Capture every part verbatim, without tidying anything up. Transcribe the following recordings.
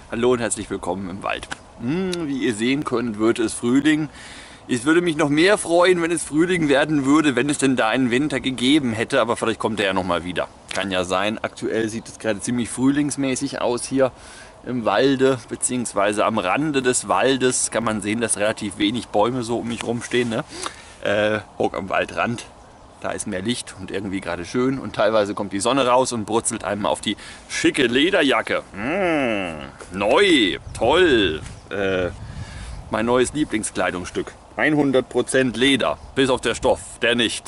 Hallo und herzlich willkommen im Wald. Hm, wie ihr sehen könnt, wird es Frühling. Ich würde mich noch mehr freuen, wenn es Frühling werden würde, wenn es denn da einen Winter gegeben hätte, aber vielleicht kommt er ja noch mal wieder. Kann ja sein. Aktuell sieht es gerade ziemlich frühlingsmäßig aus hier im Walde, beziehungsweise am Rande des Waldes kann man sehen, dass relativ wenig Bäume so um mich rumstehen. Ne? Äh, hoch am Waldrand. Da ist mehr Licht und irgendwie gerade schön und teilweise kommt die Sonne raus und brutzelt einem auf die schicke Lederjacke. Mmh, neu, toll. Äh, mein neues Lieblingskleidungsstück. hundert Prozent Leder, bis auf der Stoff, der nicht.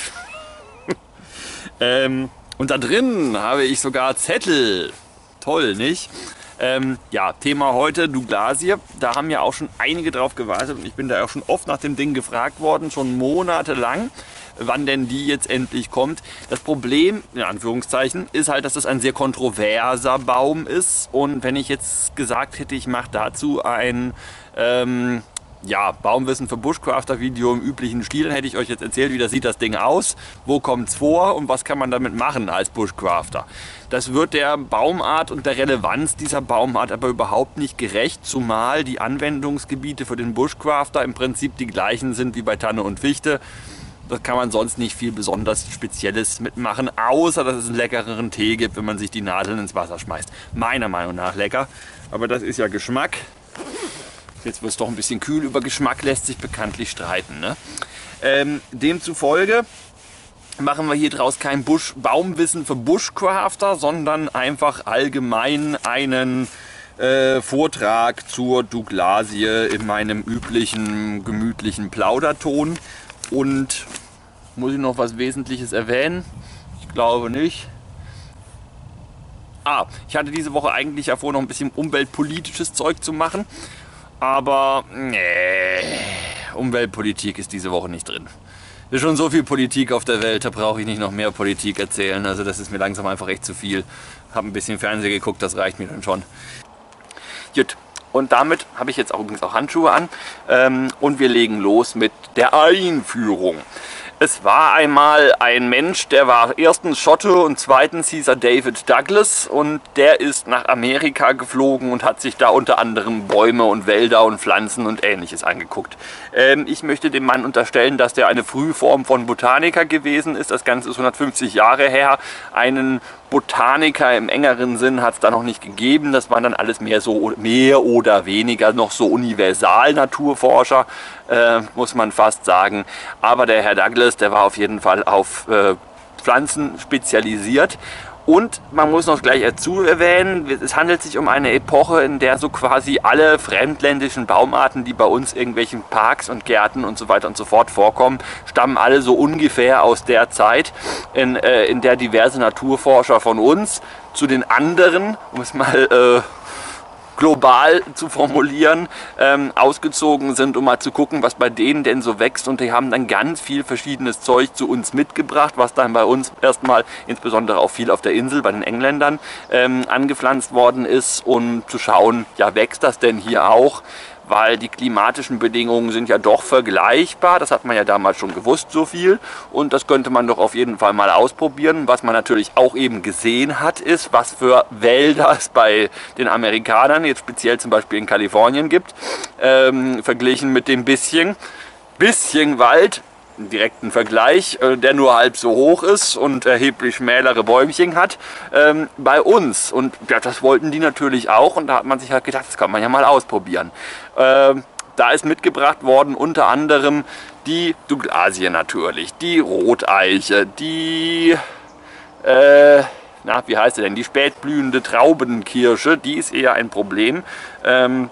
ähm, und da drin habe ich sogar Zettel. Toll, nicht? Ähm, ja, Thema heute Douglasie. Da haben ja auch schon einige drauf gewartet und ich bin da auch schon oft nach dem Ding gefragt worden, schon monatelang, wann denn die jetzt endlich kommt. Das Problem, in Anführungszeichen, ist halt, dass das ein sehr kontroverser Baum ist. Und wenn ich jetzt gesagt hätte, ich mache dazu ein ähm, ja, Baumwissen für Bushcrafter Video im üblichen Stil, dann hätte ich euch jetzt erzählt, wie das sieht das Ding aus, wo kommt es vor und was kann man damit machen als Bushcrafter. Das wird der Baumart und der Relevanz dieser Baumart aber überhaupt nicht gerecht, zumal die Anwendungsgebiete für den Bushcrafter im Prinzip die gleichen sind wie bei Tanne und Fichte. Da kann man sonst nicht viel besonders Spezielles mitmachen, außer dass es einen leckereren Tee gibt, wenn man sich die Nadeln ins Wasser schmeißt. Meiner Meinung nach lecker, aber das ist ja Geschmack. Jetzt wird es doch ein bisschen kühl, über Geschmack lässt sich bekanntlich streiten. Ne? Ähm, demzufolge machen wir hier draus kein Busch Baumwissen für Bushcrafter, sondern einfach allgemein einen äh, Vortrag zur Douglasie in meinem üblichen gemütlichen Plauderton. Und muss ich noch was Wesentliches erwähnen? Ich glaube nicht. Ah, ich hatte diese Woche eigentlich ja vor, noch ein bisschen umweltpolitisches Zeug zu machen. Aber nee, Umweltpolitik ist diese Woche nicht drin. Es ist schon so viel Politik auf der Welt, da brauche ich nicht noch mehr Politik erzählen. Also das ist mir langsam einfach echt zu viel. Habe ein bisschen Fernsehen geguckt, das reicht mir dann schon. Gut. Und damit habe ich jetzt auch übrigens auch Handschuhe an ähm, und wir legen los mit der Einführung. Es war einmal ein Mensch, der war erstens Schotte und zweitens hieß er David Douglas und der ist nach Amerika geflogen und hat sich da unter anderem Bäume und Wälder und Pflanzen und Ähnliches angeguckt. Ähm, ich möchte dem Mann unterstellen, dass der eine Frühform von Botaniker gewesen ist. Das Ganze ist hundertfünfzig Jahre her. Einen Botaniker im engeren Sinn hat es da noch nicht gegeben. Das waren dann alles mehr so mehr oder weniger noch so Universal-Naturforscher, äh, muss man fast sagen. Aber der Herr Douglas, der war auf jeden Fall auf äh, Pflanzen spezialisiert. Und man muss noch gleich dazu erwähnen, es handelt sich um eine Epoche, in der so quasi alle fremdländischen Baumarten, die bei uns in irgendwelchen Parks und Gärten und so weiter und so fort vorkommen, stammen alle so ungefähr aus der Zeit, in, äh, in der diverse Naturforscher von uns zu den anderen, um es mal äh, global zu formulieren, ähm, ausgezogen sind, um mal zu gucken, was bei denen denn so wächst. Und die haben dann ganz viel verschiedenes Zeug zu uns mitgebracht, was dann bei uns erstmal, insbesondere auch viel auf der Insel, bei den Engländern, ähm, angepflanzt worden ist, um zu schauen, ja, wächst das denn hier auch? Weil die klimatischen Bedingungen sind ja doch vergleichbar. Das hat man ja damals schon gewusst, so viel. Und das könnte man doch auf jeden Fall mal ausprobieren. Was man natürlich auch eben gesehen hat, ist, was für Wälder es bei den Amerikanern, jetzt speziell zum Beispiel in Kalifornien gibt, ähm, verglichen mit dem bisschen, bisschen Wald, einen direkten Vergleich, äh, der nur halb so hoch ist und erheblich schmälere Bäumchen hat, ähm, bei uns. Und ja, das wollten die natürlich auch und da hat man sich halt gedacht, das kann man ja mal ausprobieren. Ähm, da ist mitgebracht worden unter anderem die Douglasie natürlich, die Roteiche, die, äh, na, wie heißt sie denn, die spätblühende Traubenkirsche, die ist eher ein Problem. Ähm,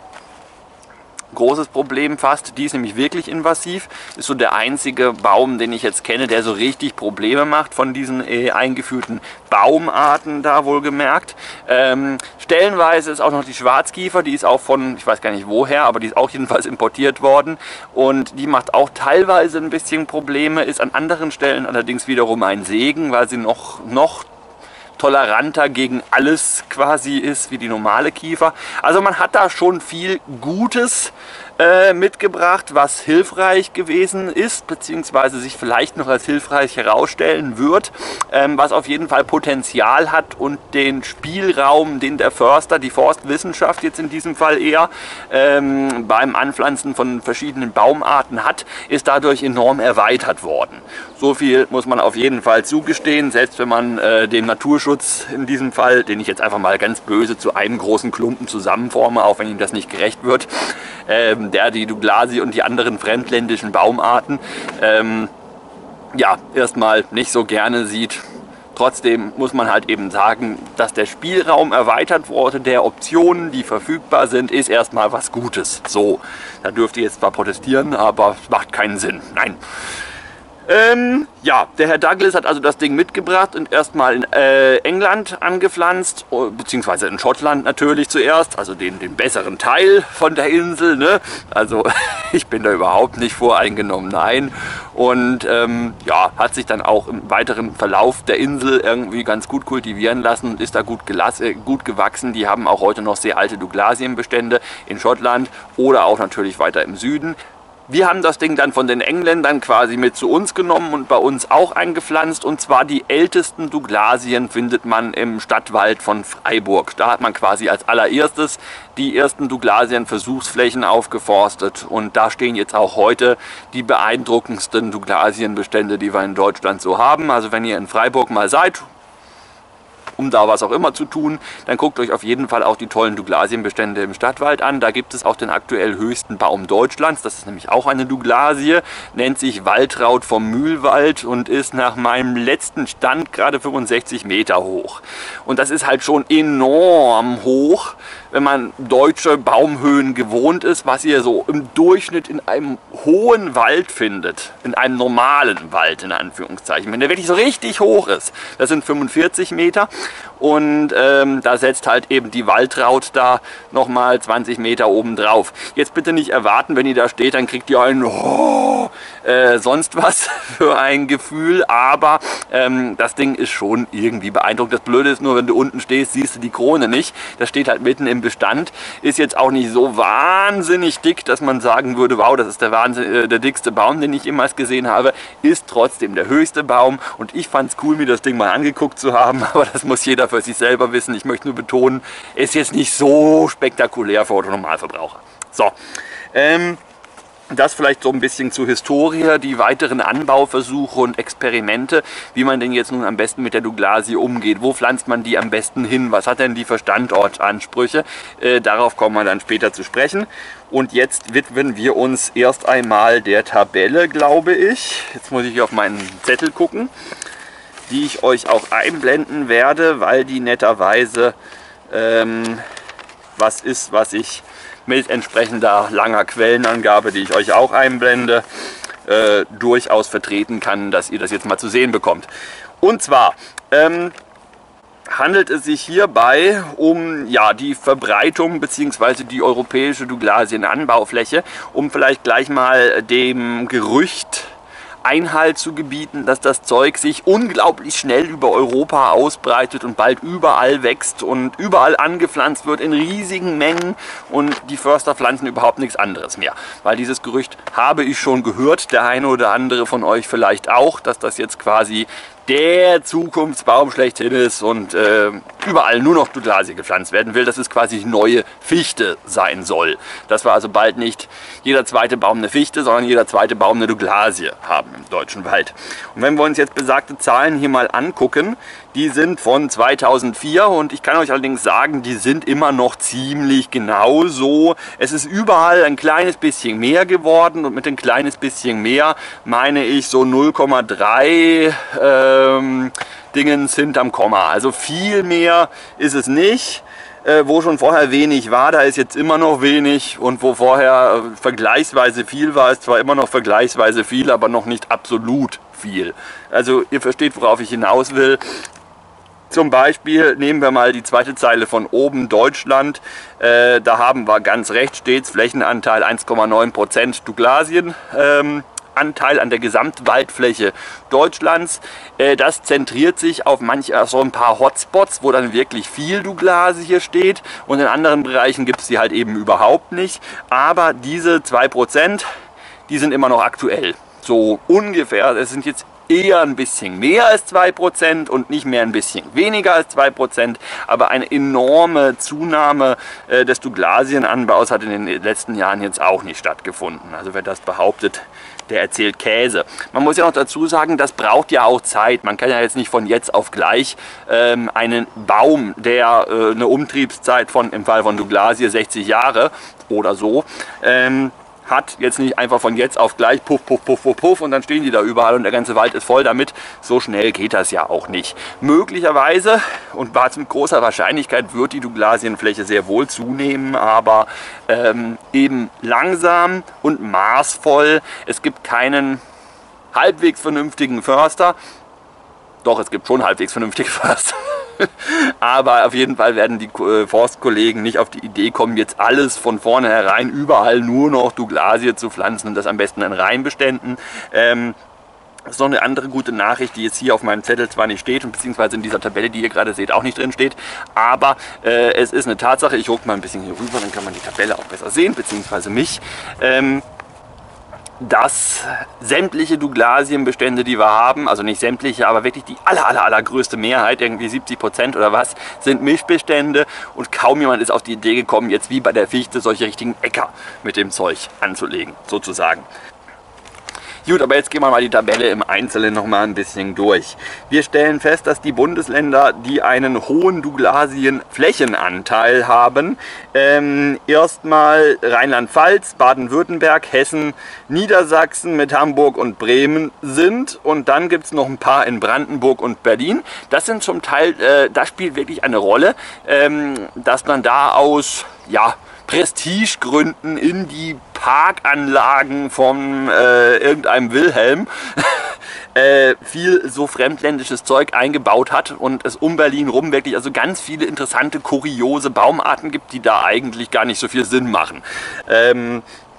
Großes Problem fast, die ist nämlich wirklich invasiv, ist so der einzige Baum, den ich jetzt kenne, der so richtig Probleme macht von diesen äh, eingeführten Baumarten da wohlgemerkt. Ähm, stellenweise ist auch noch die Schwarzkiefer, die ist auch von, ich weiß gar nicht woher, aber die ist auch jedenfalls importiert worden und die macht auch teilweise ein bisschen Probleme, ist an anderen Stellen allerdings wiederum ein Segen, weil sie noch, noch toleranter gegen alles quasi ist wie die normale Kiefer. Also man hat da schon viel Gutes, äh, mitgebracht, was hilfreich gewesen ist, beziehungsweise sich vielleicht noch als hilfreich herausstellen wird, ähm, was auf jeden Fall Potenzial hat und den Spielraum, den der Förster, die Forstwissenschaft jetzt in diesem Fall eher, ähm, beim Anpflanzen von verschiedenen Baumarten hat, ist dadurch enorm erweitert worden. So viel muss man auf jeden Fall zugestehen, selbst wenn man äh, den Naturschutz in diesem Fall, den ich jetzt einfach mal ganz böse zu einem großen Klumpen zusammenforme, auch wenn Ihnen das nicht gerecht wird, ähm, der die Douglasie und die anderen fremdländischen Baumarten ähm, ja, erstmal nicht so gerne sieht. Trotzdem muss man halt eben sagen, dass der Spielraum erweitert wurde, der Optionen, die verfügbar sind, ist erstmal was Gutes. So, da dürft ihr jetzt zwar protestieren, aber es macht keinen Sinn. Nein. Ähm, ja, der Herr Douglas hat also das Ding mitgebracht und erstmal in äh, England angepflanzt, beziehungsweise in Schottland natürlich zuerst, also den, den besseren Teil von der Insel, ne? Also ich bin da überhaupt nicht voreingenommen, nein. Und ähm, ja, hat sich dann auch im weiteren Verlauf der Insel irgendwie ganz gut kultivieren lassen und ist da gut, äh, gut gewachsen. Die haben auch heute noch sehr alte Douglasienbestände in Schottland oder auch natürlich weiter im Süden. Wir haben das Ding dann von den Engländern quasi mit zu uns genommen und bei uns auch eingepflanzt. Und zwar die ältesten Douglasien findet man im Stadtwald von Freiburg. Da hat man quasi als allererstes die ersten Douglasien-Versuchsflächen aufgeforstet. Und da stehen jetzt auch heute die beeindruckendsten Douglasienbestände, die wir in Deutschland so haben. Also wenn ihr in Freiburg mal seid, um da was auch immer zu tun, dann guckt euch auf jeden Fall auch die tollen Douglasienbestände im Stadtwald an. Da gibt es auch den aktuell höchsten Baum Deutschlands. Das ist nämlich auch eine Douglasie, nennt sich Waltraud vom Mühlwald und ist nach meinem letzten Stand gerade fünfundsechzig Meter hoch. Und das ist halt schon enorm hoch, wenn man deutsche Baumhöhen gewohnt ist, was ihr so im Durchschnitt in einem hohen Wald findet. In einem normalen Wald, in Anführungszeichen. Wenn der wirklich so richtig hoch ist, das sind fünfundvierzig Meter. Und ähm, da setzt halt eben die Waltraud da nochmal zwanzig Meter oben drauf. Jetzt bitte nicht erwarten, wenn ihr da steht, dann kriegt ihr ein oh, äh, sonst was für ein Gefühl. Aber ähm, das Ding ist schon irgendwie beeindruckend. Das Blöde ist nur, wenn du unten stehst, siehst du die Krone nicht. Das steht halt mitten im Bestand. Ist jetzt auch nicht so wahnsinnig dick, dass man sagen würde, wow, das ist der, Wahnsinn, äh, der dickste Baum, den ich jemals gesehen habe. Ist trotzdem der höchste Baum. Und ich fand es cool, mir das Ding mal angeguckt zu haben. Aber das muss jeder für sich selber wissen. Ich möchte nur betonen, ist jetzt nicht so spektakulär für Autonormalverbraucher. So, ähm, das vielleicht so ein bisschen zur Historie, die weiteren Anbauversuche und Experimente, wie man denn jetzt nun am besten mit der Douglasie umgeht. Wo pflanzt man die am besten hin? Was hat denn die für Standortansprüche? Äh, darauf kommen wir dann später zu sprechen. Und jetzt widmen wir uns erst einmal der Tabelle, glaube ich. Jetzt muss ich hier auf meinen Zettel gucken, die ich euch auch einblenden werde, weil die netterweise ähm, was ist, was ich mit entsprechender langer Quellenangabe, die ich euch auch einblende, äh, durchaus vertreten kann, dass ihr das jetzt mal zu sehen bekommt. Und zwar ähm, handelt es sich hierbei um ja, die Verbreitung bzw. die europäische Douglasien-Anbaufläche, um vielleicht gleich mal dem Gerücht Einhalt zu gebieten, dass das Zeug sich unglaublich schnell über Europa ausbreitet und bald überall wächst und überall angepflanzt wird in riesigen Mengen und die Förster pflanzen überhaupt nichts anderes mehr. Weil dieses Gerücht habe ich schon gehört, der eine oder andere von euch vielleicht auch, dass das jetzt quasi der Zukunftsbaum schlechthin ist und äh, überall nur noch Douglasie gepflanzt werden will, dass es quasi die neue Fichte sein soll. Dass wir also bald nicht jeder zweite Baum eine Fichte, sondern jeder zweite Baum eine Douglasie haben im deutschen Wald. Und wenn wir uns jetzt besagte Zahlen hier mal angucken, die sind von zweitausendvier und ich kann euch allerdings sagen, die sind immer noch ziemlich genau so. Es ist überall ein kleines bisschen mehr geworden und mit ein kleines bisschen mehr meine ich so null Komma drei ähm, Dingens hinterm Komma. Also viel mehr ist es nicht. Äh, wo schon vorher wenig war, da ist jetzt immer noch wenig und wo vorher äh, vergleichsweise viel war, ist zwar immer noch vergleichsweise viel, aber noch nicht absolut viel. Also ihr versteht, worauf ich hinaus will. Zum Beispiel nehmen wir mal die zweite Zeile von oben, Deutschland. Äh, da haben wir ganz rechts stets Flächenanteil eins Komma neun Prozent Douglasien. Ähm, Anteil an der Gesamtwaldfläche Deutschlands. Äh, das zentriert sich auf manch, auf so ein paar Hotspots, wo dann wirklich viel Douglasie hier steht, und in anderen Bereichen gibt es die halt eben überhaupt nicht. Aber diese zwei Prozent, die sind immer noch aktuell. So ungefähr, es sind jetzt eher ein bisschen mehr als zwei Prozent und nicht mehr ein bisschen weniger als zwei Prozent, aber eine enorme Zunahme äh, des Douglasienanbaus hat in den letzten Jahren jetzt auch nicht stattgefunden. Also wer das behauptet, der erzählt Käse. Man muss ja noch dazu sagen, das braucht ja auch Zeit. Man kann ja jetzt nicht von jetzt auf gleich ähm, einen Baum, der äh, eine Umtriebszeit von, im Fall von Douglasie, sechzig Jahre oder so, ähm, hat, jetzt nicht einfach von jetzt auf gleich puff, puff, puff, puff, puff und dann stehen die da überall und der ganze Wald ist voll damit. So schnell geht das ja auch nicht. Möglicherweise und mit großer Wahrscheinlichkeit wird die Douglasienfläche sehr wohl zunehmen, aber ähm, eben langsam und maßvoll. Es gibt keinen halbwegs vernünftigen Förster. Doch, es gibt schon halbwegs vernünftige Förster. Aber auf jeden Fall werden die Forstkollegen nicht auf die Idee kommen, jetzt alles von vornherein überall nur noch Douglasie zu pflanzen und das am besten in Reihenbeständen. Ähm, das ist noch eine andere gute Nachricht, die jetzt hier auf meinem Zettel zwar nicht steht und beziehungsweise in dieser Tabelle, die ihr gerade seht, auch nicht drin steht, aber äh, es ist eine Tatsache. Ich ruck mal ein bisschen hier rüber, dann kann man die Tabelle auch besser sehen, beziehungsweise mich. Ähm, dass sämtliche Douglasienbestände, die wir haben, also nicht sämtliche, aber wirklich die aller, aller, allergrößte Mehrheit, irgendwie siebzig Prozent oder was, sind Mischbestände und kaum jemand ist auf die Idee gekommen, jetzt wie bei der Fichte solche richtigen Äcker mit dem Zeug anzulegen, sozusagen. Gut, aber jetzt gehen wir mal die Tabelle im Einzelnen noch mal ein bisschen durch. Wir stellen fest, dass die Bundesländer, die einen hohen Douglasienflächenanteil haben, ähm, erstmal Rheinland-Pfalz, Baden-Württemberg, Hessen, Niedersachsen mit Hamburg und Bremen sind. Und dann gibt es noch ein paar in Brandenburg und Berlin. Das sind zum Teil, äh, das spielt wirklich eine Rolle, ähm, dass man da aus, ja, Prestigegründen in die Parkanlagen von äh, irgendeinem Wilhelm äh, viel so fremdländisches Zeug eingebaut hat und es um Berlin rum wirklich also ganz viele interessante, kuriose Baumarten gibt, die da eigentlich gar nicht so viel Sinn machen. Ähm,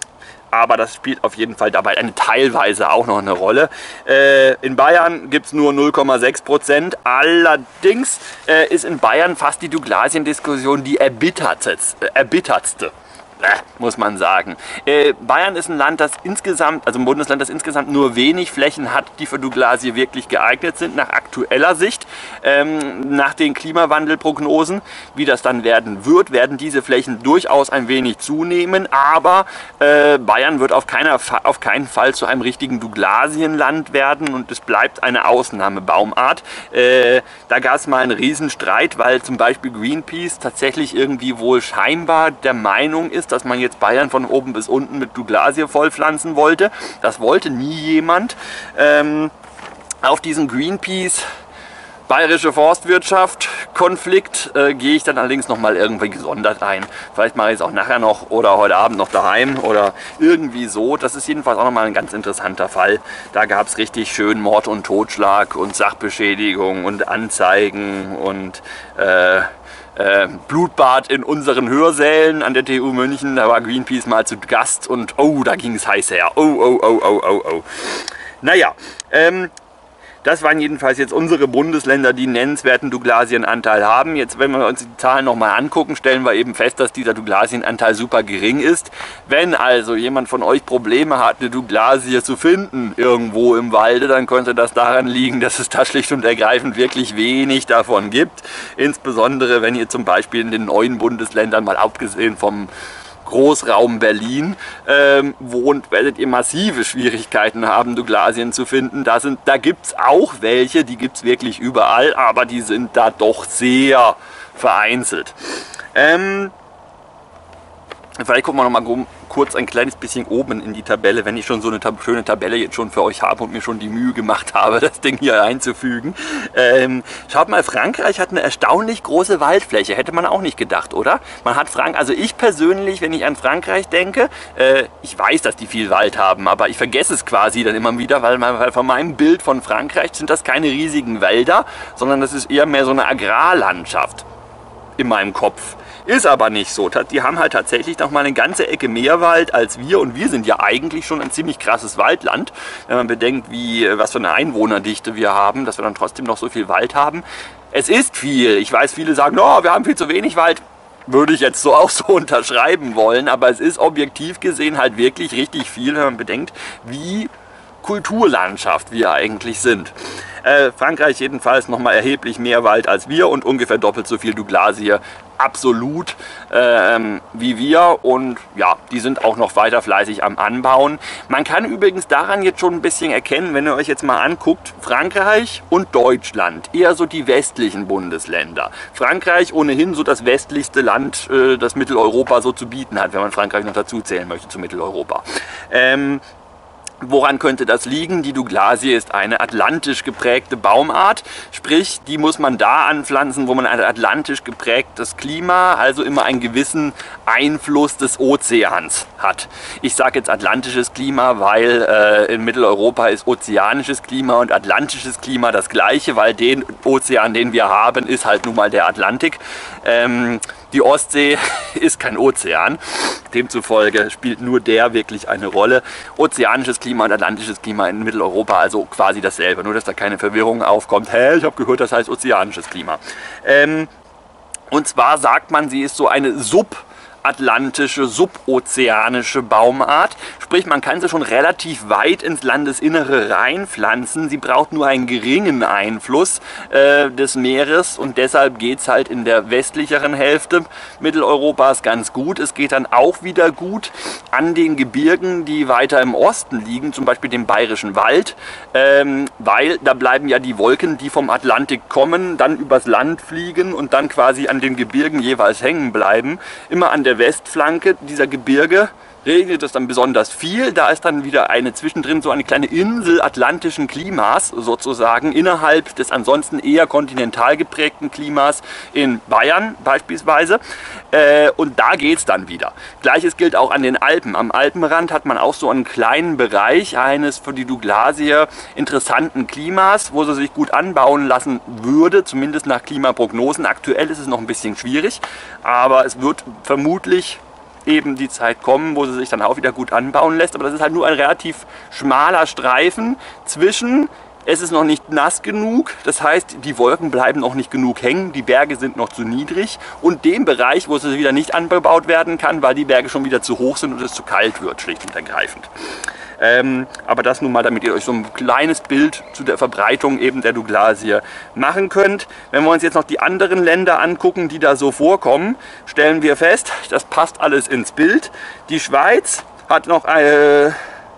aber das spielt auf jeden Fall dabei eine teilweise auch noch eine Rolle. Äh, in Bayern gibt es nur null Komma sechs Prozent. Allerdings äh, ist in Bayern fast die Douglasien-Diskussion die erbittertste. Äh, erbittertste. muss man sagen. Äh, Bayern ist ein Land, das insgesamt, also ein Bundesland, das insgesamt nur wenig Flächen hat, die für Douglasie wirklich geeignet sind, nach aktueller Sicht. Ähm, nach den Klimawandelprognosen, wie das dann werden wird, werden diese Flächen durchaus ein wenig zunehmen, aber äh, Bayern wird auf, keiner, auf keinen Fall zu einem richtigen Douglasienland werden und es bleibt eine Ausnahmebaumart. Äh, da gab es mal einen Riesenstreit, weil zum Beispiel Greenpeace tatsächlich irgendwie wohl scheinbar der Meinung ist, dass man jetzt Bayern von oben bis unten mit Douglasie vollpflanzen wollte. Das wollte nie jemand. Ähm, auf diesen Greenpeace Bayerische Forstwirtschaft Konflikt äh, gehe ich dann allerdings noch mal irgendwie gesondert ein. Vielleicht mache ich es auch nachher noch oder heute Abend noch daheim oder irgendwie so. Das ist jedenfalls auch noch mal ein ganz interessanter Fall. Da gab es richtig schön Mord und Totschlag und Sachbeschädigung und Anzeigen und äh, Äh, Blutbad in unseren Hörsälen an der T U München. Da war Greenpeace mal zu Gast und oh, da ging es heiß her. Oh, oh, oh, oh, oh, oh. Naja, ähm, das waren jedenfalls jetzt unsere Bundesländer, die einen nennenswerten Douglasienanteil haben. Jetzt, wenn wir uns die Zahlen nochmal angucken, stellen wir eben fest, dass dieser Douglasienanteil super gering ist. Wenn also jemand von euch Probleme hat, eine Douglasie zu finden irgendwo im Walde, dann könnte das daran liegen, dass es da schlicht und ergreifend wirklich wenig davon gibt. Insbesondere, wenn ihr zum Beispiel in den neuen Bundesländern, mal abgesehen vom Großraum Berlin ähm, wohnt, werdet ihr massive Schwierigkeiten haben, Douglasien zu finden. Da, sind, da gibt es auch welche, die gibt es wirklich überall, aber die sind da doch sehr vereinzelt. Ähm, vielleicht gucken wir noch mal kurz ein kleines bisschen oben in die Tabelle, wenn ich schon so eine tab schöne Tabelle jetzt schon für euch habe und mir schon die Mühe gemacht habe, das Ding hier einzufügen. Ähm, schaut mal, Frankreich hat eine erstaunlich große Waldfläche, hätte man auch nicht gedacht, oder? Man hat Frank also ich persönlich, wenn ich an Frankreich denke, äh, ich weiß, dass die viel Wald haben, aber ich vergesse es quasi dann immer wieder, weil, man, weil von meinem Bild von Frankreich sind das keine riesigen Wälder, sondern das ist eher mehr so eine Agrarlandschaft. in meinem Kopf. Ist aber nicht so. Die haben halt tatsächlich noch mal eine ganze Ecke mehr Wald als wir und wir sind ja eigentlich schon ein ziemlich krasses Waldland. Wenn man bedenkt, wie, was für eine Einwohnerdichte wir haben, dass wir dann trotzdem noch so viel Wald haben. Es ist viel. Ich weiß, viele sagen, oh, wir haben viel zu wenig Wald. Würde ich jetzt so auch so unterschreiben wollen, aber es ist objektiv gesehen halt wirklich richtig viel, wenn man bedenkt, wie Kulturlandschaft wir eigentlich sind. Äh, Frankreich jedenfalls nochmal erheblich mehr Wald als wir und ungefähr doppelt so viel Douglasie absolut ähm, wie wir und ja, die sind auch noch weiter fleißig am Anbauen. Man kann übrigens daran jetzt schon ein bisschen erkennen, wenn ihr euch jetzt mal anguckt, Frankreich und Deutschland, eher so die westlichen Bundesländer. Frankreich ohnehin so das westlichste Land, äh, das Mitteleuropa so zu bieten hat, wenn man Frankreich noch dazu zählen möchte zu Mitteleuropa. Ähm, Woran könnte das liegen? Die Douglasie ist eine atlantisch geprägte Baumart, sprich, die muss man da anpflanzen, wo man ein atlantisch geprägtes Klima, also immer einen gewissen Einfluss des Ozeans hat. Ich sage jetzt atlantisches Klima, weil äh, in Mitteleuropa ist ozeanisches Klima und atlantisches Klima das gleiche, weil den Ozean, den wir haben, ist halt nun mal der Atlantik. Ähm, Die Ostsee ist kein Ozean, demzufolge spielt nur der wirklich eine Rolle. Ozeanisches Klima und atlantisches Klima in Mitteleuropa, also quasi dasselbe, nur dass da keine Verwirrung aufkommt. Hä, ich habe gehört, das heißt ozeanisches Klima. Ähm, und zwar sagt man, sie ist so eine Sub- atlantische, subozeanische Baumart. Sprich, man kann sie schon relativ weit ins Landesinnere reinpflanzen. Sie braucht nur einen geringen Einfluss äh, des Meeres und deshalb geht es halt in der westlicheren Hälfte Mitteleuropas ganz gut. Es geht dann auch wieder gut an den Gebirgen, die weiter im Osten liegen, zum Beispiel dem Bayerischen Wald, ähm, weil da bleiben ja die Wolken, die vom Atlantik kommen, dann übers Land fliegen und dann quasi an den Gebirgen jeweils hängen bleiben. Immer an der Westflanke dieser Gebirge regnet es dann besonders viel. Da ist dann wieder eine zwischendrin so eine kleine Insel atlantischen Klimas sozusagen innerhalb des ansonsten eher kontinental geprägten Klimas in Bayern beispielsweise. Äh, und da geht es dann wieder. Gleiches gilt auch an den Alpen. Am Alpenrand hat man auch so einen kleinen Bereich eines für die Douglasie interessanten Klimas, wo sie sich gut anbauen lassen würde, zumindest nach Klimaprognosen. Aktuell ist es noch ein bisschen schwierig, aber es wird vermutlich eben die Zeit kommen, wo sie sich dann auch wieder gut anbauen lässt. Aber das ist halt nur ein relativ schmaler Streifen zwischen, es ist noch nicht nass genug, das heißt, die Wolken bleiben noch nicht genug hängen, die Berge sind noch zu niedrig und dem Bereich, wo sie wieder nicht angebaut werden kann, weil die Berge schon wieder zu hoch sind und es zu kalt wird, schlicht und ergreifend. Ähm, aber das nun mal, damit ihr euch so ein kleines Bild zu der Verbreitung eben der Douglasie machen könnt. Wenn wir uns jetzt noch die anderen Länder angucken, die da so vorkommen, stellen wir fest, das passt alles ins Bild. Die Schweiz hat noch eine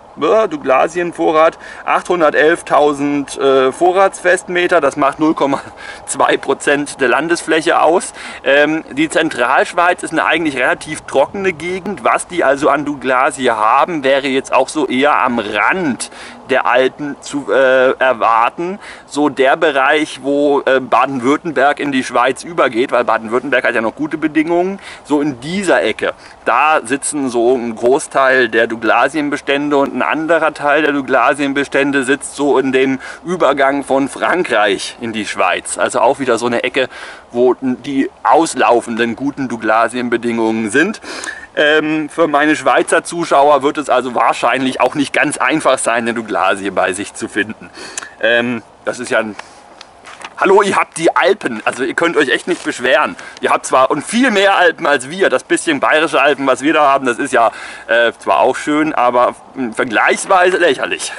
Douglasienvorrat, achthundertelftausend äh, Vorratsfestmeter, das macht null Komma zwei Prozent der Landesfläche aus. Ähm, die Zentralschweiz ist eine eigentlich relativ trockene Gegend. Was die also an Douglasie haben, wäre jetzt auch so eher am Rand der Alpen zu äh, erwarten. So der Bereich, wo äh, Baden-Württemberg in die Schweiz übergeht, weil Baden-Württemberg hat ja noch gute Bedingungen. So in dieser Ecke, da sitzen so ein Großteil der Douglasienbestände und ein anderer Teil der Douglasienbestände sitzt so in dem Übergang von Frankreich in die Schweiz. Also auch wieder so eine Ecke, wo die auslaufenden guten Douglasienbedingungen sind. Ähm, für meine Schweizer Zuschauer wird es also wahrscheinlich auch nicht ganz einfach sein, eine Douglasie bei sich zu finden. Ähm, das ist ja ein... Hallo, ihr habt die Alpen, also ihr könnt euch echt nicht beschweren. Ihr habt zwar und viel mehr Alpen als wir, das bisschen bayerische Alpen, was wir da haben, das ist ja äh, zwar auch schön, aber mh, vergleichsweise lächerlich.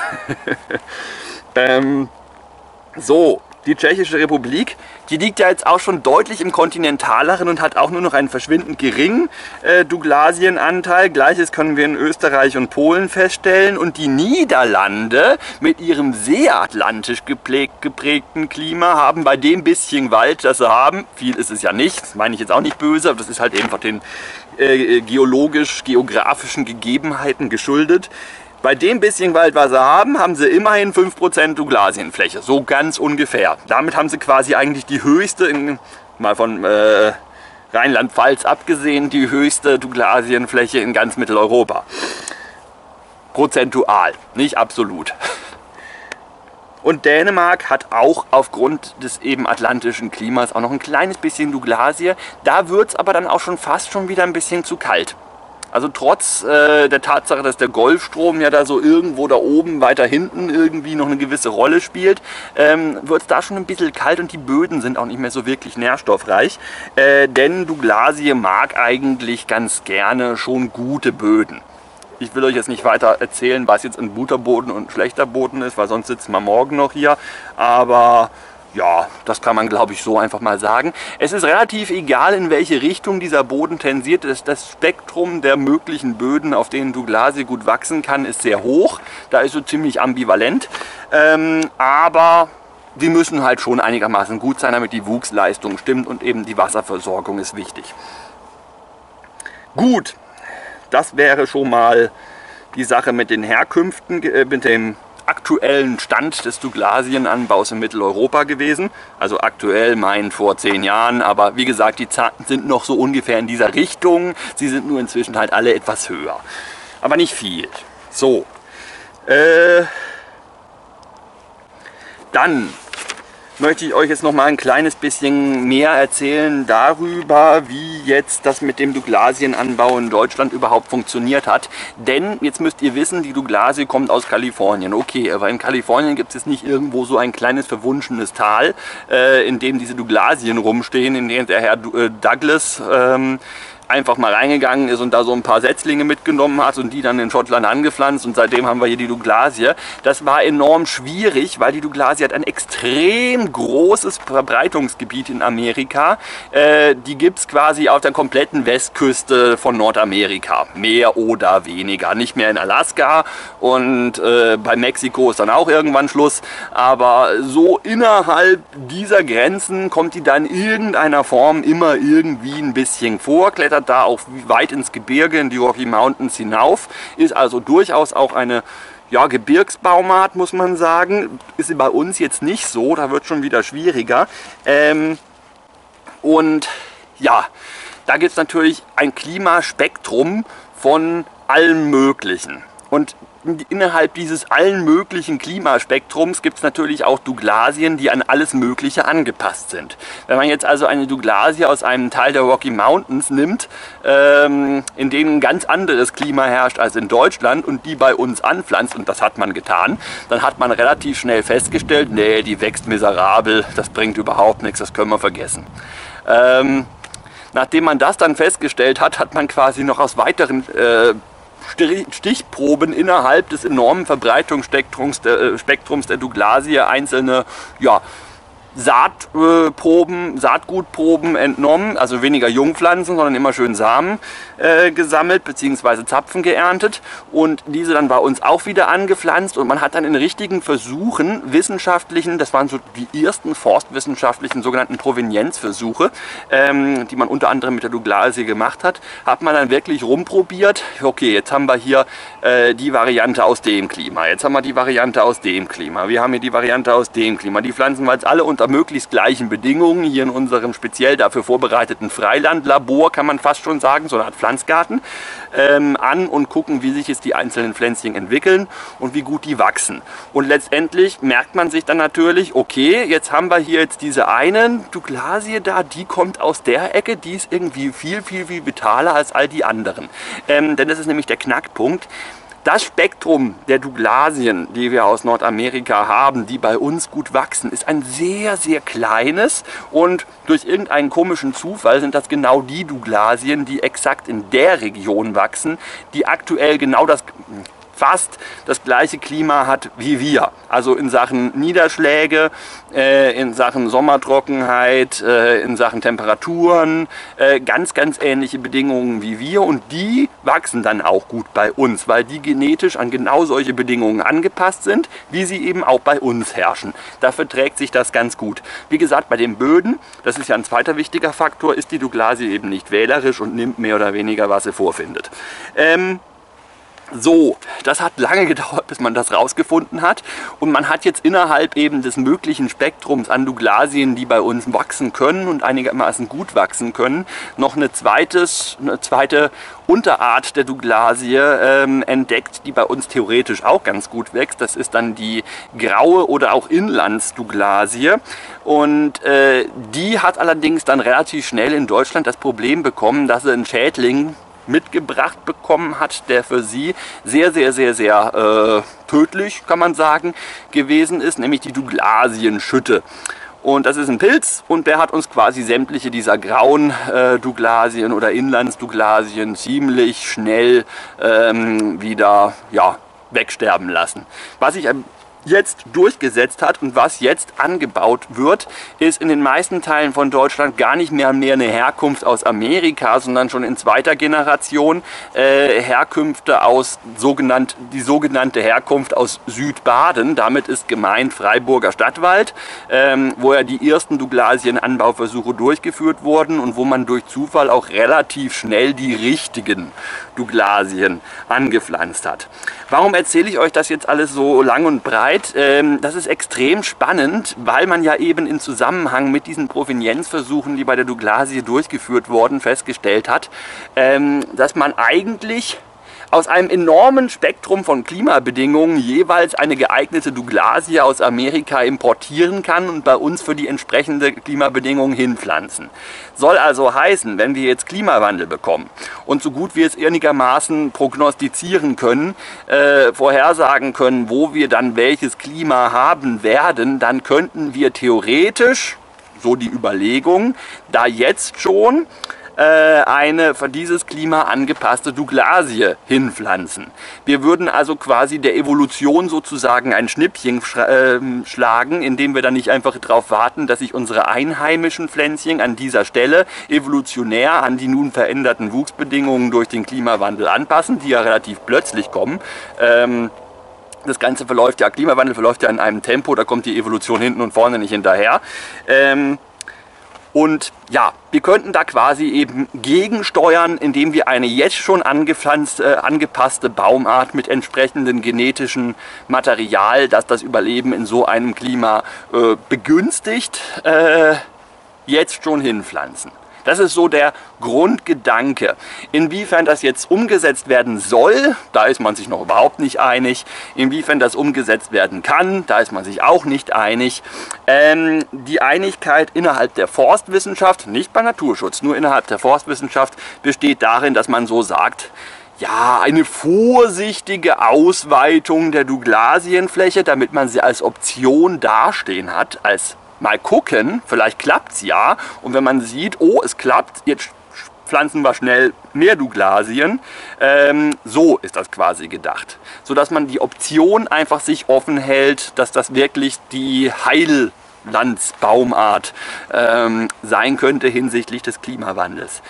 ähm, so. Die Tschechische Republik, die liegt ja jetzt auch schon deutlich im kontinentaleren und hat auch nur noch einen verschwindend geringen äh, Douglasienanteil. Gleiches können wir in Österreich und Polen feststellen. Und die Niederlande mit ihrem sehr atlantisch geprägten Klima haben bei dem bisschen Wald, das sie haben, viel ist es ja nicht, das meine ich jetzt auch nicht böse, aber das ist halt einfach den äh, geologisch-geografischen Gegebenheiten geschuldet. Bei dem bisschen Wald, was sie haben, haben sie immerhin fünf Prozent Douglasienfläche, so ganz ungefähr. Damit haben sie quasi eigentlich die höchste, in, mal von äh, Rheinland-Pfalz abgesehen, die höchste Douglasienfläche in ganz Mitteleuropa. Prozentual, nicht absolut. Und Dänemark hat auch aufgrund des eben atlantischen Klimas auch noch ein kleines bisschen Douglasie. Da wird es aber dann auch schon fast schon wieder ein bisschen zu kalt. Also trotz äh, der Tatsache, dass der Golfstrom ja da so irgendwo da oben weiter hinten irgendwie noch eine gewisse Rolle spielt, ähm, wird es da schon ein bisschen kalt und die Böden sind auch nicht mehr so wirklich nährstoffreich. Äh, denn Douglasie mag eigentlich ganz gerne schon gute Böden. Ich will euch jetzt nicht weiter erzählen, was jetzt ein guter Boden und ein schlechter Boden ist, weil sonst sitzen wir morgen noch hier. Aber ja, das kann man, glaube ich, so einfach mal sagen. Es ist relativ egal, in welche Richtung dieser Boden tensiert. Das, das Spektrum der möglichen Böden, auf denen Douglasie gut wachsen kann, ist sehr hoch. Da ist so ziemlich ambivalent. Ähm, aber die müssen halt schon einigermaßen gut sein, damit die Wuchsleistung stimmt und eben die Wasserversorgung ist wichtig. Gut. Das wäre schon mal die Sache mit den Herkünften, äh, mit dem aktuellen Stand des Douglasienanbaus in Mitteleuropa gewesen. Also aktuell meinen vor zehn Jahren, aber wie gesagt, die Zahlen sind noch so ungefähr in dieser Richtung. Sie sind nur inzwischen halt alle etwas höher. Aber nicht viel. So. Äh, dann möchte ich euch jetzt noch mal ein kleines bisschen mehr erzählen darüber, wie jetzt das mit dem Douglasienanbau in Deutschland überhaupt funktioniert hat. Denn jetzt müsst ihr wissen, die Douglasie kommt aus Kalifornien. Okay, aber in Kalifornien gibt es nicht irgendwo so ein kleines verwunschenes Tal, äh, in dem diese Douglasien rumstehen, in dem der Herr äh, Douglas ähm, einfach mal reingegangen ist und da so ein paar Setzlinge mitgenommen hat und die dann in Schottland angepflanzt und seitdem haben wir hier die Douglasie. Das war enorm schwierig, weil die Douglasie hat ein extrem großes Verbreitungsgebiet in Amerika. Äh, die gibt es quasi auf der kompletten Westküste von Nordamerika, mehr oder weniger. Nicht mehr in Alaska und äh, bei Mexiko ist dann auch irgendwann Schluss, aber so innerhalb dieser Grenzen kommt die dann in irgendeiner Form immer irgendwie ein bisschen vor, klettert da auch weit ins Gebirge, in die Rocky Mountains hinauf, ist also durchaus auch eine ja, Gebirgsbaumart, muss man sagen. Ist bei uns jetzt nicht so, da wird schon wieder schwieriger. Ähm, und ja, da gibt es natürlich ein Klimaspektrum von allem Möglichen. Und innerhalb dieses allen möglichen Klimaspektrums gibt es natürlich auch Douglasien, die an alles Mögliche angepasst sind. Wenn man jetzt also eine Douglasie aus einem Teil der Rocky Mountains nimmt, ähm, in denen ein ganz anderes Klima herrscht als in Deutschland und die bei uns anpflanzt, und das hat man getan, dann hat man relativ schnell festgestellt, nee, die wächst miserabel, das bringt überhaupt nichts, das können wir vergessen. Ähm, nachdem man das dann festgestellt hat, hat man quasi noch aus weiteren äh, Stichproben innerhalb des enormen Verbreitungsspektrums der, Spektrums der Douglasie einzelne ja, Saatproben, Saatgutproben entnommen, also weniger Jungpflanzen, sondern immer schön Samen äh, gesammelt bzw. Zapfen geerntet und diese dann bei uns auch wieder angepflanzt und man hat dann in richtigen Versuchen, wissenschaftlichen, das waren so die ersten forstwissenschaftlichen sogenannten Provenienzversuche, ähm, die man unter anderem mit der Douglasie gemacht hat, hat man dann wirklich rumprobiert, okay, jetzt haben wir hier äh, die Variante aus dem Klima, jetzt haben wir die Variante aus dem Klima, wir haben hier die Variante aus dem Klima, die pflanzen wir jetzt alle unter möglichst gleichen Bedingungen, hier in unserem speziell dafür vorbereiteten Freilandlabor, kann man fast schon sagen, so eine Art Pflanzgarten, ähm, an und gucken, wie sich jetzt die einzelnen Pflänzchen entwickeln und wie gut die wachsen. Und letztendlich merkt man sich dann natürlich, okay, jetzt haben wir hier jetzt diese einen Douglasie da, die kommt aus der Ecke, die ist irgendwie viel, viel, viel vitaler als all die anderen. Ähm, denn das ist nämlich der Knackpunkt. Das Spektrum der Douglasien, die wir aus Nordamerika haben, die bei uns gut wachsen, ist ein sehr, sehr kleines und durch irgendeinen komischen Zufall sind das genau die Douglasien, die exakt in der Region wachsen, die aktuell genau das fast das gleiche Klima hat wie wir. Also in Sachen Niederschläge, äh, in Sachen Sommertrockenheit, äh, in Sachen Temperaturen, äh, ganz, ganz ähnliche Bedingungen wie wir und die wachsen dann auch gut bei uns, weil die genetisch an genau solche Bedingungen angepasst sind, wie sie eben auch bei uns herrschen. Da verträgt sich das ganz gut. Wie gesagt, bei den Böden, das ist ja ein zweiter wichtiger Faktor, ist die Douglasie eben nicht wählerisch und nimmt mehr oder weniger, was sie vorfindet. Ähm, So, das hat lange gedauert, bis man das rausgefunden hat, und man hat jetzt innerhalb eben des möglichen Spektrums an Douglasien, die bei uns wachsen können und einigermaßen gut wachsen können, noch eine, zweites, eine zweite Unterart der Douglasie ähm, entdeckt, die bei uns theoretisch auch ganz gut wächst. Das ist dann die graue oder auch Inlandsdouglasie, und äh, die hat allerdings dann relativ schnell in Deutschland das Problem bekommen, dass sie einen Schädling mitgebracht bekommen hat, der für sie sehr, sehr, sehr, sehr äh, tödlich, kann man sagen, gewesen ist, nämlich die Douglasienschütte. Und das ist ein Pilz, und der hat uns quasi sämtliche dieser grauen äh, Douglasien oder Inlandsdouglasien ziemlich schnell ähm, wieder ja, wegsterben lassen. Was ich jetzt durchgesetzt hat und was jetzt angebaut wird, ist in den meisten Teilen von Deutschland gar nicht mehr, mehr eine Herkunft aus Amerika, sondern schon in zweiter Generation äh, Herkünfte aus sogenannt, die sogenannte Herkunft aus Südbaden. Damit ist gemeint Freiburger Stadtwald, ähm, wo ja die ersten Douglasien-Anbauversuche durchgeführt wurden und wo man durch Zufall auch relativ schnell die richtigen Douglasien angepflanzt hat. Warum erzähle ich euch das jetzt alles so lang und breit? Das ist extrem spannend, weil man ja eben in Zusammenhang mit diesen Provenienzversuchen, die bei der Douglasie durchgeführt wurden, festgestellt hat, dass man eigentlich aus einem enormen Spektrum von Klimabedingungen jeweils eine geeignete Douglasie aus Amerika importieren kann und bei uns für die entsprechende Klimabedingungen hinpflanzen. Soll also heißen, wenn wir jetzt Klimawandel bekommen und so gut wir es einigermaßen prognostizieren können, äh, vorhersagen können, wo wir dann welches Klima haben werden, dann könnten wir theoretisch, so die Überlegung, da jetzt schon eine für dieses Klima angepasste Douglasie hinpflanzen. Wir würden also quasi der Evolution sozusagen ein Schnippchen schlagen, indem wir dann nicht einfach darauf warten, dass sich unsere einheimischen Pflänzchen an dieser Stelle evolutionär an die nun veränderten Wuchsbedingungen durch den Klimawandel anpassen, die ja relativ plötzlich kommen. Ähm, Das Ganze verläuft ja, Klimawandel verläuft ja in einem Tempo, da kommt die Evolution hinten und vorne nicht hinterher. Ähm, Und ja, wir könnten da quasi eben gegensteuern, indem wir eine jetzt schon angepflanzte, äh, angepasste Baumart mit entsprechendem genetischen Material, das das Überleben in so einem Klima äh, begünstigt, äh, jetzt schon hinpflanzen. Das ist so der Grundgedanke. Inwiefern das jetzt umgesetzt werden soll, da ist man sich noch überhaupt nicht einig. Inwiefern das umgesetzt werden kann, da ist man sich auch nicht einig. Ähm, die Einigkeit innerhalb der Forstwissenschaft, nicht bei Naturschutz, nur innerhalb der Forstwissenschaft, besteht darin, dass man so sagt, ja, eine vorsichtige Ausweitung der Douglasienfläche, damit man sie als Option dastehen hat, als mal gucken, vielleicht klappt es ja, und wenn man sieht, oh, es klappt, jetzt pflanzen wir schnell mehr Douglasien, ähm, so ist das quasi gedacht. Sodass man die Option einfach sich offen hält, dass das wirklich die Heillandsbaumart ähm, sein könnte hinsichtlich des Klimawandels.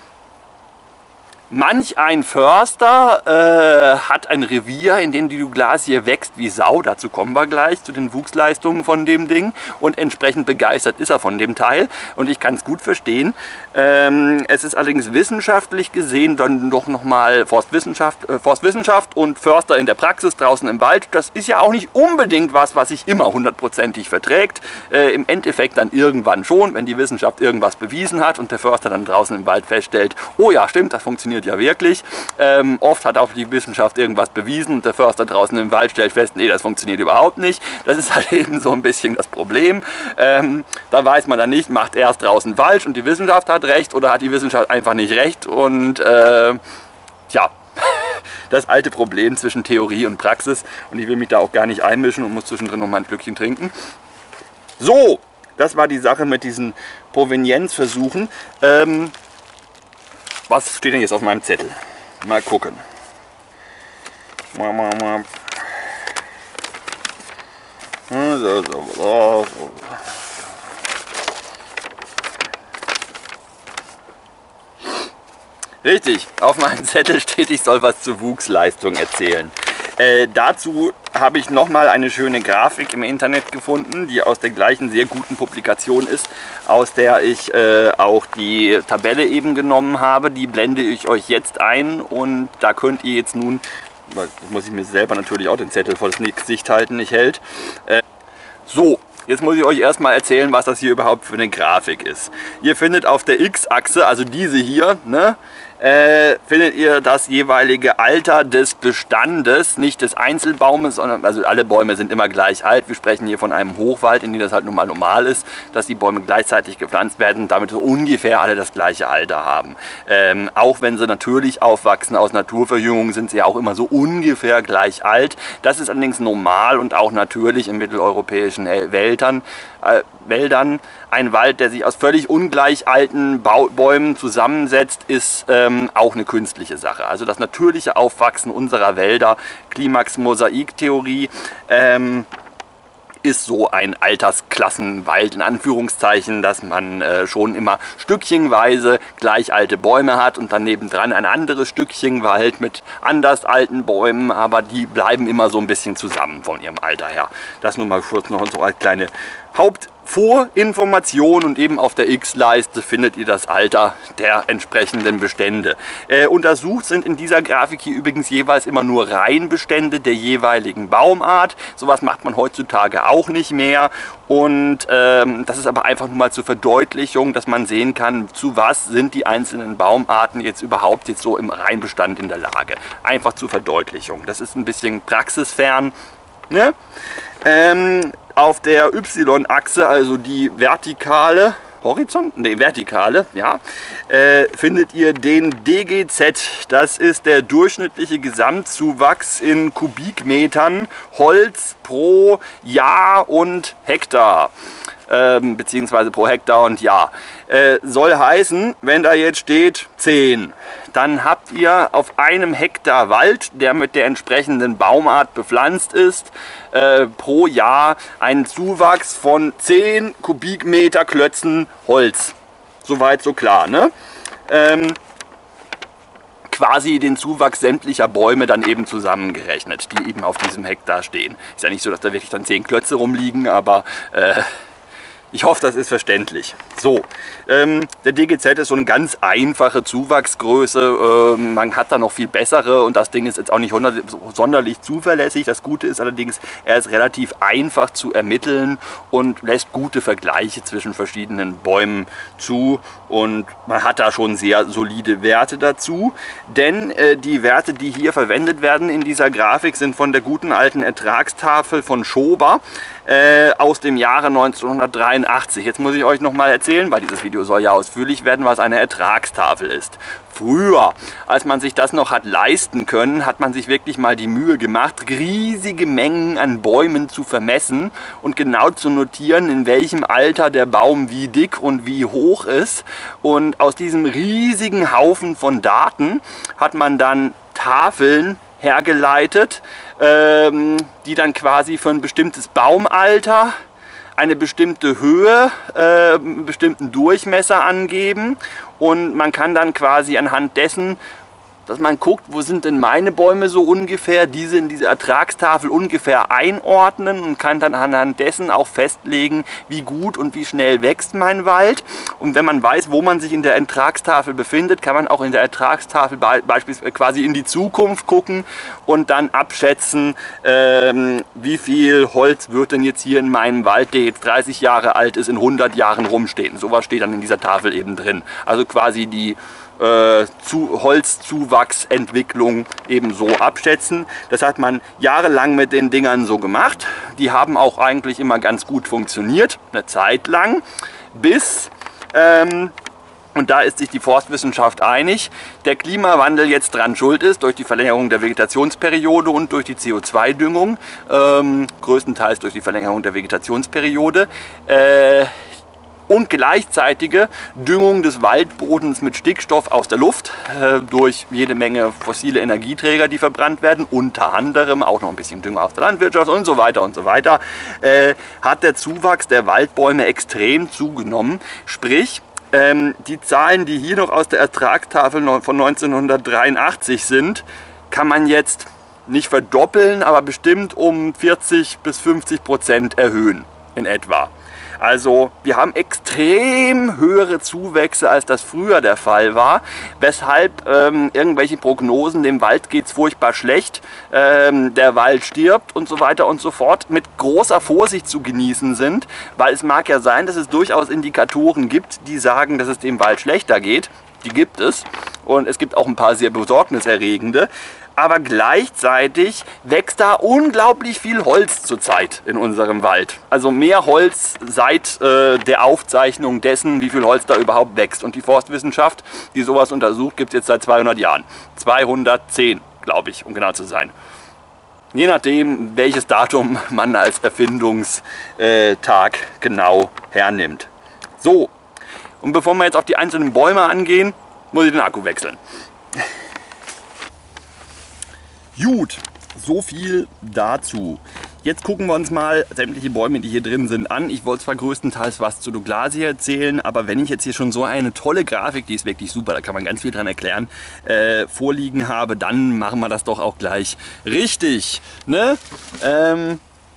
Manch ein Förster äh, hat ein Revier, in dem die Douglasie wächst wie Sau. Dazu kommen wir gleich, zu den Wuchsleistungen von dem Ding. Und entsprechend begeistert ist er von dem Teil. Und ich kann es gut verstehen. Ähm, es ist allerdings wissenschaftlich gesehen dann doch nochmal Forstwissenschaft, äh, Forstwissenschaft und Förster in der Praxis draußen im Wald. Das ist ja auch nicht unbedingt was, was sich immer hundertprozentig verträgt. Äh, Im Endeffekt dann irgendwann schon, wenn die Wissenschaft irgendwas bewiesen hat und der Förster dann draußen im Wald feststellt, oh ja, stimmt, das funktioniert ja wirklich. Ähm, oft hat auch die Wissenschaft irgendwas bewiesen und der Förster draußen im Wald stellt fest, nee, das funktioniert überhaupt nicht. Das ist halt eben so ein bisschen das Problem. Ähm, da weiß man dann nicht, macht er es draußen falsch und die Wissenschaft hat recht oder hat die Wissenschaft einfach nicht recht und äh, tja, das alte Problem zwischen Theorie und Praxis, und ich will mich da auch gar nicht einmischen und muss zwischendrin noch mal ein Stückchen trinken. So, das war die Sache mit diesen Provenienzversuchen. Ähm, Was steht denn jetzt auf meinem Zettel? Mal gucken. Richtig, auf meinem Zettel steht, ich soll was zur Wuchsleistung erzählen. Äh, dazu habe ich nochmal eine schöne Grafik im Internet gefunden, die aus der gleichen sehr guten Publikation ist, aus der ich äh, auch die Tabelle eben genommen habe. Die blende ich euch jetzt ein und da könnt ihr jetzt nun Jetzt muss ich mir selber natürlich auch den Zettel vor das Gesicht halten, nicht hält. Äh, so, jetzt muss ich euch erstmal erzählen, was das hier überhaupt für eine Grafik ist. Ihr findet auf der X-Achse, also diese hier, ne, äh, findet ihr das jeweilige Alter des Bestandes, nicht des Einzelbaumes, sondern also alle Bäume sind immer gleich alt. Wir sprechen hier von einem Hochwald, in dem das halt nun mal normal ist, dass die Bäume gleichzeitig gepflanzt werden, damit so ungefähr alle das gleiche Alter haben. Ähm, auch wenn sie natürlich aufwachsen aus Naturverjüngung, sind sie ja auch immer so ungefähr gleich alt. Das ist allerdings normal und auch natürlich in mitteleuropäischen Wäldern. Äh, Wäldern. Ein Wald, der sich aus völlig ungleich alten Bau Bäumen zusammensetzt, ist ähm, auch eine künstliche Sache. Also das natürliche Aufwachsen unserer Wälder, Klimax-Mosaik-Theorie, ähm, ist so ein Altersklassenwald in Anführungszeichen, dass man äh, schon immer stückchenweise gleich alte Bäume hat und dann nebendran ein anderes Stückchen Wald mit anders alten Bäumen, aber die bleiben immer so ein bisschen zusammen von ihrem Alter her. Das nur mal kurz noch so als kleine Hauptvorinformation, und eben auf der X-Leiste findet ihr das Alter der entsprechenden Bestände. Äh, untersucht sind in dieser Grafik hier übrigens jeweils immer nur Reihenbestände der jeweiligen Baumart. Sowas macht man heutzutage auch nicht mehr. Und ähm, das ist aber einfach nur mal zur Verdeutlichung, dass man sehen kann, zu was sind die einzelnen Baumarten jetzt überhaupt jetzt so im Reihenbestand in der Lage. Einfach zur Verdeutlichung. Das ist ein bisschen praxisfern, ne? Ähm, auf der Y-Achse, also die vertikale, Horizont? Ne, vertikale, ja, äh, findet ihr den D G Z. Das ist der durchschnittliche Gesamtzuwachs in Kubikmetern Holz pro Jahr und Hektar. Ähm, beziehungsweise pro Hektar und Jahr. Äh, soll heißen, wenn da jetzt steht zehn, dann habt ihr auf einem Hektar Wald, der mit der entsprechenden Baumart bepflanzt ist, äh, pro Jahr einen Zuwachs von zehn Kubikmeter Klötzen Holz. Soweit so klar, ne? Ähm, quasi den Zuwachs sämtlicher Bäume dann eben zusammengerechnet, die eben auf diesem Hektar stehen. Ist ja nicht so, dass da wirklich dann zehn Klötze rumliegen, aber äh, ich hoffe, das ist verständlich. So, ähm, der D G Z ist so eine ganz einfache Zuwachsgröße. Ähm, man hat da noch viel bessere und das Ding ist jetzt auch nicht sonderlich zuverlässig. Das Gute ist allerdings, er ist relativ einfach zu ermitteln und lässt gute Vergleiche zwischen verschiedenen Bäumen zu. Und man hat da schon sehr solide Werte dazu. Denn äh, die Werte, die hier verwendet werden in dieser Grafik, sind von der guten alten Ertragstafel von Schober äh, aus dem Jahre neunzehnhundertdreiundachtzig. Jetzt muss ich euch noch mal erzählen, weil dieses Video soll ja ausführlich werden, was eine Ertragstafel ist. Früher, als man sich das noch hat leisten können, hat man sich wirklich mal die Mühe gemacht, riesige Mengen an Bäumen zu vermessen und genau zu notieren, in welchem Alter der Baum wie dick und wie hoch ist. Und aus diesem riesigen Haufen von Daten hat man dann Tafeln hergeleitet, ähm, die dann quasi für ein bestimmtes Baumalter eine bestimmte Höhe, äh, einen bestimmten Durchmesser angeben, und man kann dann quasi anhand dessen, dass man guckt, wo sind denn meine Bäume so ungefähr, diese in diese Ertragstafel ungefähr einordnen und kann dann anhand dessen auch festlegen, wie gut und wie schnell wächst mein Wald. Und wenn man weiß, wo man sich in der Ertragstafel befindet, kann man auch in der Ertragstafel beispielsweise quasi in die Zukunft gucken und dann abschätzen, ähm, wie viel Holz wird denn jetzt hier in meinem Wald, der jetzt dreißig Jahre alt ist, in hundert Jahren rumstehen. Sowas steht dann in dieser Tafel eben drin. Also quasi die Äh, zu Holzzuwachsentwicklung eben so abschätzen. Das hat man jahrelang mit den Dingern so gemacht. Die haben auch eigentlich immer ganz gut funktioniert, eine Zeit lang, bis, ähm, und da ist sich die Forstwissenschaft einig, der Klimawandel jetzt dran schuld ist, durch die Verlängerung der Vegetationsperiode und durch die C O zwei Düngung, ähm, größtenteils durch die Verlängerung der Vegetationsperiode, äh, und gleichzeitige Düngung des Waldbodens mit Stickstoff aus der Luft äh, durch jede Menge fossile Energieträger, die verbrannt werden, unter anderem auch noch ein bisschen Dünger aus der Landwirtschaft und so weiter und so weiter, äh, hat der Zuwachs der Waldbäume extrem zugenommen. Sprich, ähm, die Zahlen, die hier noch aus der Ertragstafel von neunzehnhundertdreiundachtzig sind, kann man jetzt nicht verdoppeln, aber bestimmt um vierzig bis fünfzig Prozent erhöhen in etwa. Also wir haben extrem höhere Zuwächse, als das früher der Fall war, weshalb ähm, irgendwelche Prognosen, dem Wald geht es furchtbar schlecht, ähm, der Wald stirbt und so weiter und so fort, mit großer Vorsicht zu genießen sind, weil es mag ja sein, dass es durchaus Indikatoren gibt, die sagen, dass es dem Wald schlechter geht. Die gibt es und es gibt auch ein paar sehr besorgniserregende. Aber gleichzeitig wächst da unglaublich viel Holz zurzeit in unserem Wald. Also mehr Holz seit äh, der Aufzeichnung dessen, wie viel Holz da überhaupt wächst. Und die Forstwissenschaft, die sowas untersucht, gibt es jetzt seit zweihundert Jahren. zweihundertzehn, glaube ich, um genau zu sein. Je nachdem, welches Datum man als Erfindungstag genau hernimmt. So, und bevor wir jetzt auf die einzelnen Bäume angehen, muss ich den Akku wechseln. Gut, so viel dazu. Jetzt gucken wir uns mal sämtliche Bäume, die hier drin sind, an. Ich wollte zwar größtenteils was zu Douglasie erzählen, aber wenn ich jetzt hier schon so eine tolle Grafik, die ist wirklich super, da kann man ganz viel dran erklären, äh, vorliegen habe, dann machen wir das doch auch gleich richtig. Ne? Ähm,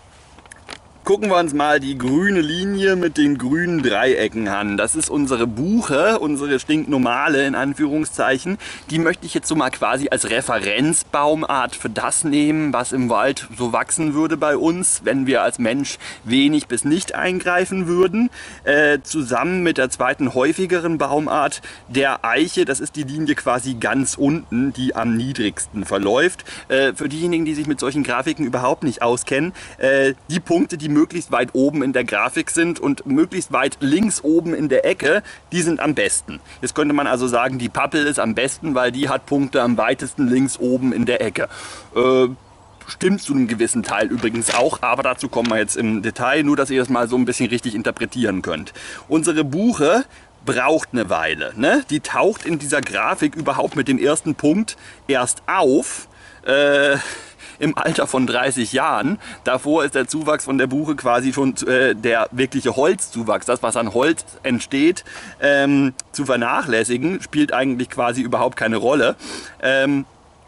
Gucken wir uns mal die grüne Linie mit den grünen Dreiecken an. Das ist unsere Buche, unsere stinknormale in Anführungszeichen. Die möchte ich jetzt so mal quasi als Referenzbaumart für das nehmen, was im Wald so wachsen würde bei uns, wenn wir als Mensch wenig bis nicht eingreifen würden. Äh, zusammen mit der zweiten häufigeren Baumart, der Eiche. Das ist die Linie quasi ganz unten, die am niedrigsten verläuft. Äh, für diejenigen, die sich mit solchen Grafiken überhaupt nicht auskennen, äh, die Punkte, die möglichst weit oben in der Grafik sind und möglichst weit links oben in der Ecke, die sind am besten. Jetzt könnte man also sagen, die Pappel ist am besten, weil die hat Punkte am weitesten links oben in der Ecke. Äh, stimmt zu einem gewissen Teil übrigens auch, aber dazu kommen wir jetzt im Detail, nur dass ihr das mal so ein bisschen richtig interpretieren könnt. Unsere Buche braucht eine Weile, ne? Die taucht in dieser Grafik überhaupt mit dem ersten Punkt erst auf. Äh, im Alter von dreißig Jahren. Davor ist der Zuwachs von der Buche quasi schon äh, der wirkliche Holzzuwachs, das was an Holz entsteht, ähm, zu vernachlässigen, spielt eigentlich quasi überhaupt keine Rolle. Ähm,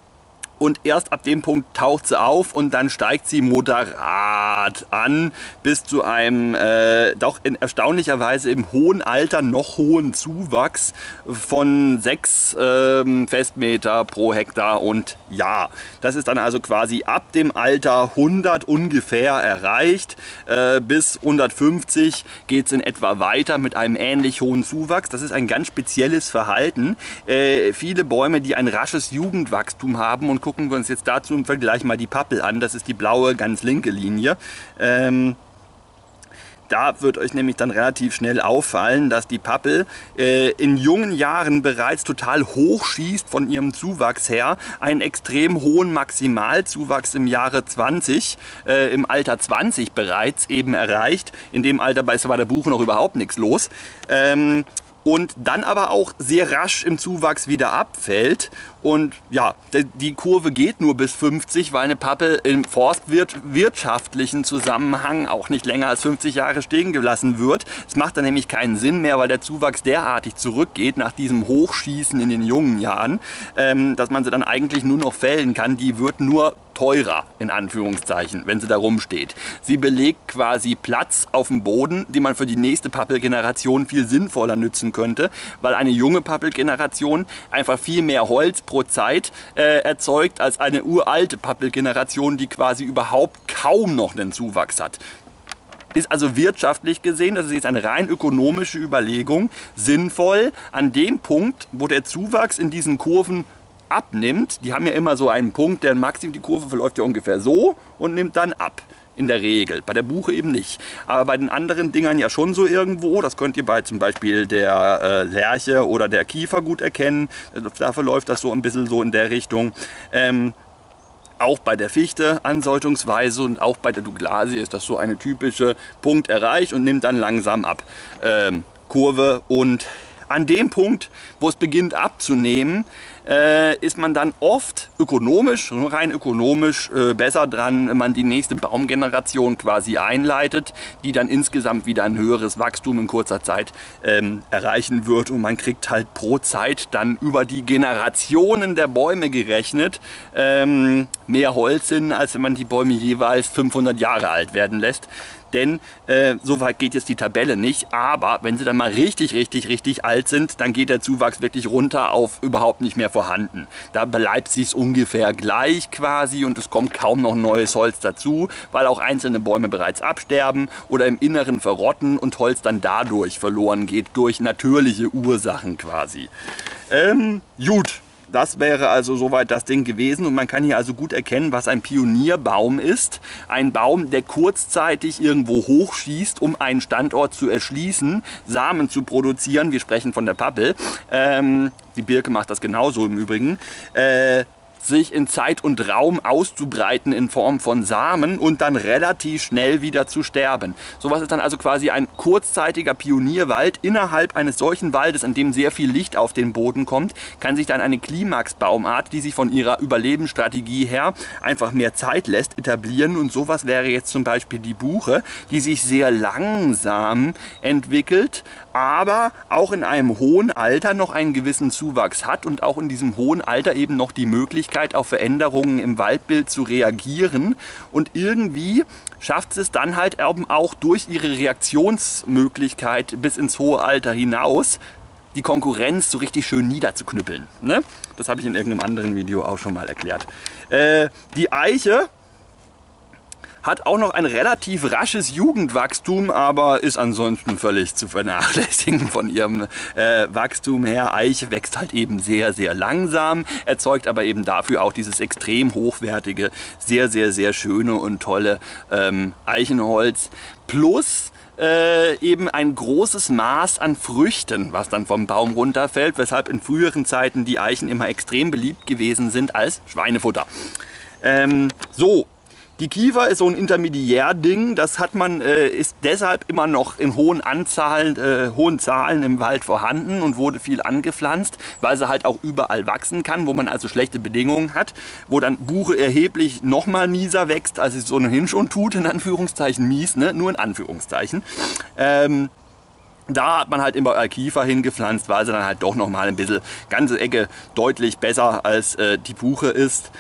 Und erst ab dem Punkt taucht sie auf und dann steigt sie moderat an bis zu einem äh, doch in erstaunlicher Weise im hohen Alter noch hohen Zuwachs von sechs ähm, Festmeter pro Hektar und Jahr. Das ist dann also quasi ab dem Alter hundert ungefähr erreicht. Äh, bis hundertfünfzig geht es in etwa weiter mit einem ähnlich hohen Zuwachs. Das ist ein ganz spezielles Verhalten. Äh, viele Bäume, die ein rasches Jugendwachstum haben, und gucken wir uns jetzt dazu im Vergleich mal die Pappel an. Das ist die blaue, ganz linke Linie. Ähm, da wird euch nämlich dann relativ schnell auffallen, dass die Pappel äh, in jungen Jahren bereits total hoch schießt von ihrem Zuwachs her. Einen extrem hohen Maximalzuwachs im Jahre zwanzig, äh, im Alter zwanzig bereits eben erreicht. In dem Alter ist bei der Buche noch überhaupt nichts los. Ähm, Und dann aber auch sehr rasch im Zuwachs wieder abfällt. Und ja, die Kurve geht nur bis fünfzig, weil eine Pappel im forstwirtschaftlichen Zusammenhang auch nicht länger als fünfzig Jahre stehen gelassen wird. Es macht dann nämlich keinen Sinn mehr, weil der Zuwachs derartig zurückgeht nach diesem Hochschießen in den jungen Jahren, dass man sie dann eigentlich nur noch fällen kann. Die wird nur teurer, in Anführungszeichen, wenn sie da rumsteht. Sie belegt quasi Platz auf dem Boden, den man für die nächste Pappelgeneration viel sinnvoller nützen könnte, weil eine junge Pappelgeneration einfach viel mehr Holz pro Zeit äh, erzeugt als eine uralte Pappelgeneration, die quasi überhaupt kaum noch einen Zuwachs hat. Ist also wirtschaftlich gesehen, das ist jetzt eine rein ökonomische Überlegung, sinnvoll an dem Punkt, wo der Zuwachs in diesen Kurven abnimmt. Die haben ja immer so einen Punkt, der Maximum, die Kurve verläuft ja ungefähr so und nimmt dann ab. In der Regel. Bei der Buche eben nicht. Aber bei den anderen Dingern ja schon so irgendwo. Das könnt ihr bei zum Beispiel der äh, Lärche oder der Kiefer gut erkennen. Da verläuft das so ein bisschen so in der Richtung. Ähm, auch bei der Fichte andeutungsweise und auch bei der Douglasie ist das so eine typische Punkt erreicht und nimmt dann langsam ab. Ähm, Kurve, und an dem Punkt, wo es beginnt abzunehmen, äh, ist man dann oft ökonomisch, rein ökonomisch äh, besser dran, wenn man die nächste Baumgeneration quasi einleitet, die dann insgesamt wieder ein höheres Wachstum in kurzer Zeit ähm, erreichen wird, und man kriegt halt pro Zeit dann über die Generationen der Bäume gerechnet ähm, mehr Holz hin, als wenn man die Bäume jeweils fünfhundert Jahre alt werden lässt. denn äh, so weit geht jetzt die Tabelle nicht, aber wenn sie dann mal richtig, richtig, richtig alt sind, dann geht der Zuwachs wirklich runter auf überhaupt nicht mehr vorhanden. Da bleibt es ungefähr gleich quasi und es kommt kaum noch neues Holz dazu, weil auch einzelne Bäume bereits absterben oder im Inneren verrotten und Holz dann dadurch verloren geht, durch natürliche Ursachen quasi. Ähm, gut. Das wäre also soweit das Ding gewesen und man kann hier also gut erkennen, was ein Pionierbaum ist. Ein Baum, der kurzzeitig irgendwo hochschießt, um einen Standort zu erschließen, Samen zu produzieren. Wir sprechen von der Pappel. Ähm, die Birke macht das genauso im Übrigen. Äh, sich in Zeit und Raum auszubreiten in Form von Samen und dann relativ schnell wieder zu sterben. Sowas ist dann also quasi ein kurzzeitiger Pionierwald. Innerhalb eines solchen Waldes, an dem sehr viel Licht auf den Boden kommt, kann sich dann eine Klimaxbaumart, die sich von ihrer Überlebensstrategie her einfach mehr Zeit lässt, etablieren. Und sowas wäre jetzt zum Beispiel die Buche, die sich sehr langsam entwickelt, aber auch in einem hohen Alter noch einen gewissen Zuwachs hat und auch in diesem hohen Alter eben noch die Möglichkeit, auf Veränderungen im Waldbild zu reagieren, und irgendwie schafft es dann halt eben auch durch ihre Reaktionsmöglichkeit bis ins hohe Alter hinaus, die Konkurrenz so richtig schön niederzuknüppeln. Ne? Das habe ich in irgendeinem anderen Video auch schon mal erklärt. Äh, die Eiche hat auch noch ein relativ rasches Jugendwachstum, aber ist ansonsten völlig zu vernachlässigen von ihrem äh, Wachstum her. Eiche wächst halt eben sehr, sehr langsam, erzeugt aber eben dafür auch dieses extrem hochwertige, sehr, sehr, sehr schöne und tolle ähm, Eichenholz. Plus Äh, eben ein großes Maß an Früchten, was dann vom Baum runterfällt, weshalb in früheren Zeiten die Eichen immer extrem beliebt gewesen sind als Schweinefutter. Ähm, so. Die Kiefer ist so ein Intermediärding, das hat man, äh, ist deshalb immer noch in hohen Anzahlen, äh, hohen Zahlen im Wald vorhanden und wurde viel angepflanzt, weil sie halt auch überall wachsen kann, wo man also schlechte Bedingungen hat, wo dann Buche erheblich noch mal mieser wächst, als es so ohnehin schon tut, in Anführungszeichen mies, ne? Nur in Anführungszeichen. Ähm, Da hat man halt immer Kiefer hingepflanzt, weil sie dann halt doch noch mal ein bisschen ganze Ecke deutlich besser als äh, die Buche ist.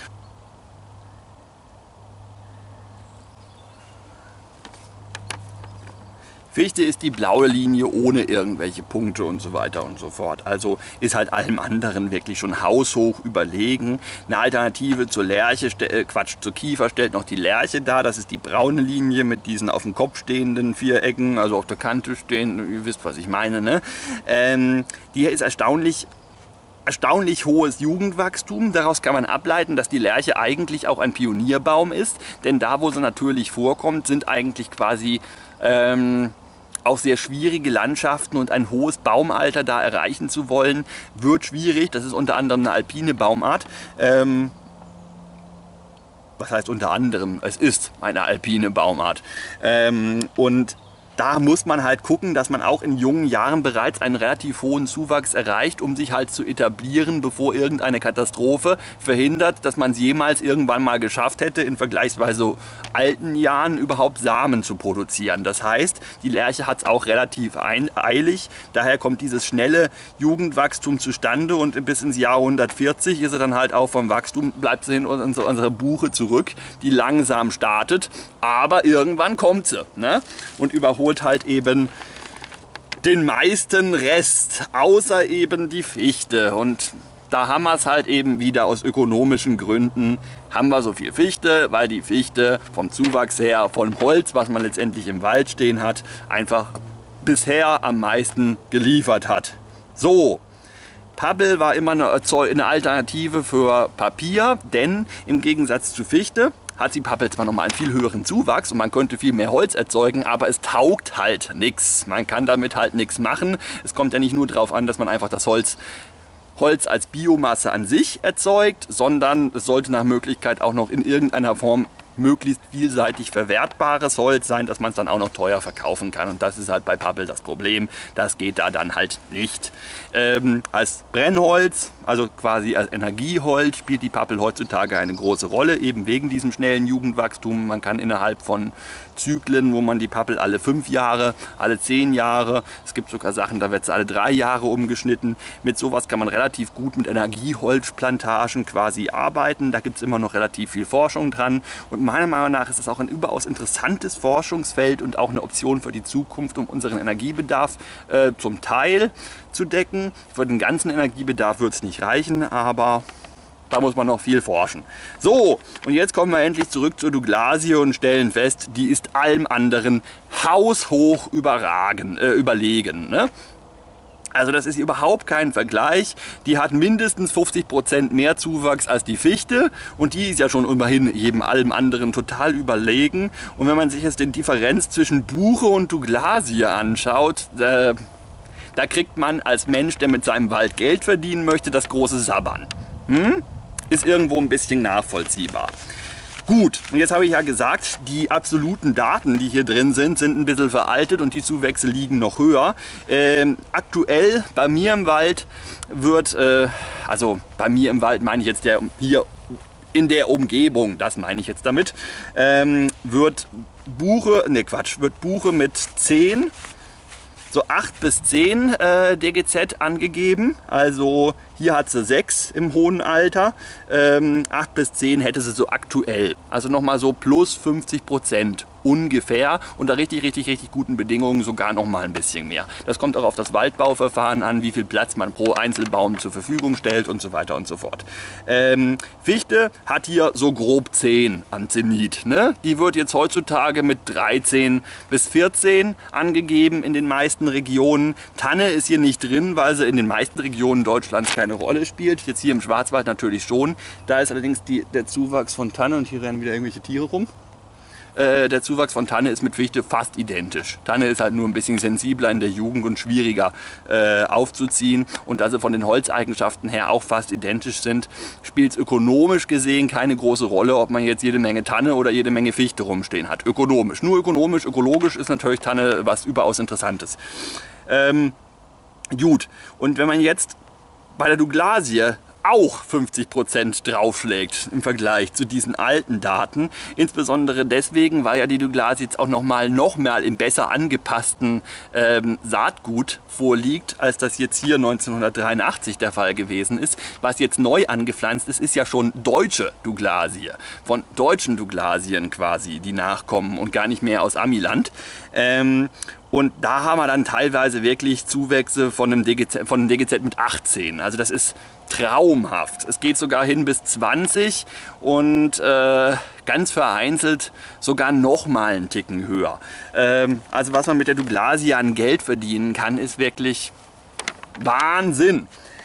Fichte ist die blaue Linie ohne irgendwelche Punkte und so weiter und so fort. Also ist halt allem anderen wirklich schon haushoch überlegen. Eine Alternative zur Lärche, äh Quatsch, zur Kiefer stellt noch die Lärche dar. Das ist die braune Linie mit diesen auf dem Kopf stehenden Vierecken, also auf der Kante stehen. Ihr wisst, was ich meine, ne? Ähm, die hier ist erstaunlich Erstaunlich hohes Jugendwachstum. Daraus kann man ableiten, dass die Lärche eigentlich auch ein Pionierbaum ist. Denn da, wo sie natürlich vorkommt, sind eigentlich quasi ähm, auch sehr schwierige Landschaften, und ein hohes Baumalter da erreichen zu wollen, wird schwierig. Das ist unter anderem eine alpine Baumart. Ähm, was heißt unter anderem? Es ist eine alpine Baumart. Ähm, und da muss man halt gucken, dass man auch in jungen Jahren bereits einen relativ hohen Zuwachs erreicht, um sich halt zu etablieren, bevor irgendeine Katastrophe verhindert, dass man es jemals irgendwann mal geschafft hätte, in vergleichsweise alten Jahren überhaupt Samen zu produzieren. Das heißt, die Lärche hat es auch relativ eilig. Daher kommt dieses schnelle Jugendwachstum zustande, und bis ins Jahr hundertvierzig ist sie dann halt auch vom Wachstum, bleibt sie in unserer Buche zurück, die langsam startet, aber irgendwann kommt sie, ne? Und überholt halt eben den meisten Rest, außer eben die Fichte. Und da haben wir es halt eben wieder aus ökonomischen Gründen, haben wir so viel Fichte, weil die Fichte vom Zuwachs her, vom Holz, was man letztendlich im Wald stehen hat, einfach bisher am meisten geliefert hat. So. Pappel war immer eine, eine Alternative für Papier, denn im Gegensatz zu Fichte hat die Pappel zwar nochmal einen viel höheren Zuwachs und man könnte viel mehr Holz erzeugen, aber es taugt halt nichts. Man kann damit halt nichts machen. Es kommt ja nicht nur darauf an, dass man einfach das Holz, Holz als Biomasse an sich erzeugt, sondern es sollte nach Möglichkeit auch noch in irgendeiner Form möglichst vielseitig verwertbares Holz sein, dass man es dann auch noch teuer verkaufen kann. Und das ist halt bei Pappel das Problem. Das geht da dann halt nicht. Ähm, als Brennholz, also quasi als Energieholz spielt die Pappel heutzutage eine große Rolle, eben wegen diesem schnellen Jugendwachstum. Man kann innerhalb von Zyklen, wo man die Pappel alle fünf Jahre, alle zehn Jahre, es gibt sogar Sachen, da wird es alle drei Jahre umgeschnitten. Mit sowas kann man relativ gut mit Energieholzplantagen quasi arbeiten. Da gibt es immer noch relativ viel Forschung dran. Und meiner Meinung nach ist es auch ein überaus interessantes Forschungsfeld und auch eine Option für die Zukunft, um unseren Energiebedarf äh, zum Teil zu decken. Für den ganzen Energiebedarf wird es nicht reichen, aber da muss man noch viel forschen. So, und jetzt kommen wir endlich zurück zur Douglasie und stellen fest, die ist allem anderen haushoch überragen, äh, überlegen. Ne? Also das ist überhaupt kein Vergleich. Die hat mindestens fünfzig Prozent mehr Zuwachs als die Fichte und die ist ja schon immerhin jedem allem anderen total überlegen. Und wenn man sich jetzt die Differenz zwischen Buche und Douglasie anschaut, äh, da kriegt man als Mensch, der mit seinem Wald Geld verdienen möchte, das große Sabbern. Hm? Ist irgendwo ein bisschen nachvollziehbar. Gut, und jetzt habe ich ja gesagt, die absoluten Daten, die hier drin sind, sind ein bisschen veraltet und die Zuwächse liegen noch höher. Ähm, aktuell bei mir im Wald wird, äh, also bei mir im Wald meine ich jetzt der hier in der Umgebung, das meine ich jetzt damit, ähm, wird Buche, ne Quatsch, wird Buche mit zehn, so acht bis zehn äh, D G Z angegeben. Also hier hat sie sechs im hohen Alter, ähm, acht bis zehn hätte sie so aktuell. Also nochmal so plus fünfzig Prozent ungefähr, unter richtig, richtig, richtig guten Bedingungen sogar noch mal ein bisschen mehr. Das kommt auch auf das Waldbauverfahren an, wie viel Platz man pro Einzelbaum zur Verfügung stellt und so weiter und so fort. Ähm, Fichte hat hier so grob zehn an Zenit. Ne? Die wird jetzt heutzutage mit dreizehn bis vierzehn angegeben in den meisten Regionen. Tanne ist hier nicht drin, weil sie in den meisten Regionen Deutschlands keine Rolle spielt. Jetzt hier im Schwarzwald natürlich schon. Da ist allerdings die, der Zuwachs von Tanne, und hier rennen wieder irgendwelche Tiere rum. Der Zuwachs von Tanne ist mit Fichte fast identisch. Tanne ist halt nur ein bisschen sensibler in der Jugend und schwieriger äh, aufzuziehen. Und da sie von den Holzeigenschaften her auch fast identisch sind, spielt es ökonomisch gesehen keine große Rolle, ob man jetzt jede Menge Tanne oder jede Menge Fichte rumstehen hat. Ökonomisch. Nur ökonomisch, ökologisch ist natürlich Tanne was überaus Interessantes. Ähm, gut, und wenn man jetzt bei der Douglasie auch fünfzig Prozent draufschlägt im Vergleich zu diesen alten Daten. Insbesondere deswegen, weil ja die Douglasie jetzt auch nochmal noch mal im besser angepassten ähm, Saatgut vorliegt, als das jetzt hier neunzehnhundertdreiundachtzig der Fall gewesen ist. Was jetzt neu angepflanzt ist, ist ja schon deutsche Douglasie. Von deutschen Douglasien quasi, die nachkommen und gar nicht mehr aus Amiland. Ähm, Und da haben wir dann teilweise wirklich Zuwächse von einem D G Z, von einem D G Z mit achtzehn. Also das ist traumhaft. Es geht sogar hin bis zwanzig und äh, ganz vereinzelt sogar noch mal einen Ticken höher. Ähm, also was man mit der Douglasie an Geld verdienen kann, ist wirklich Wahnsinn.